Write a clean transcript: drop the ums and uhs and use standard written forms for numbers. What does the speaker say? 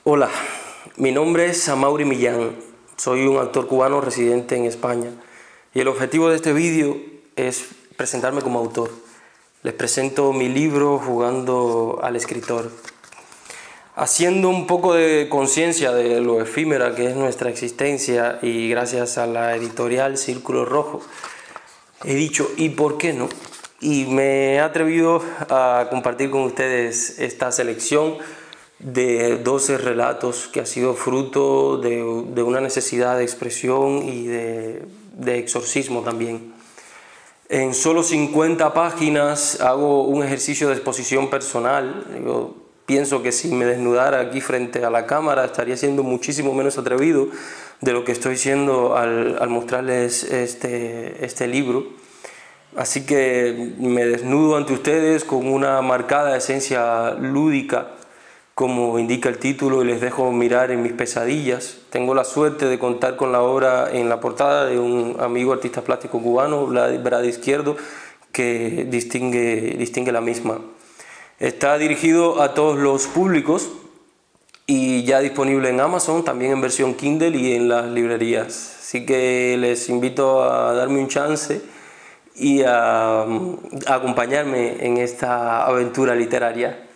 Hola, mi nombre es Amaury Millán, soy un actor cubano residente en España y el objetivo de este vídeo es presentarme como autor. Les presento mi libro Jugando al escritor, haciendo un poco de conciencia de lo efímera que es nuestra existencia, y gracias a la editorial Círculo Rojo he dicho ¿y por qué no? Y me he atrevido a compartir con ustedes esta selección de 12 relatos que ha sido fruto de una necesidad de expresión y de exorcismo también. En solo 50 páginas hago un ejercicio de exposición personal. Yo pienso que si me desnudara aquí frente a la cámara estaría siendo muchísimo menos atrevido de lo que estoy siendo al mostrarles este libro. Así que me desnudo ante ustedes con una marcada esencia lúdica, como indica el título, y les dejo mirar en mis pesadillas. Tengo la suerte de contar con la obra en la portada de un amigo artista plástico cubano, Brad Izquierdo, que distingue la misma. Está dirigido a todos los públicos y ya disponible en Amazon, también en versión Kindle y en las librerías. Así que les invito a darme un chance y a acompañarme en esta aventura literaria.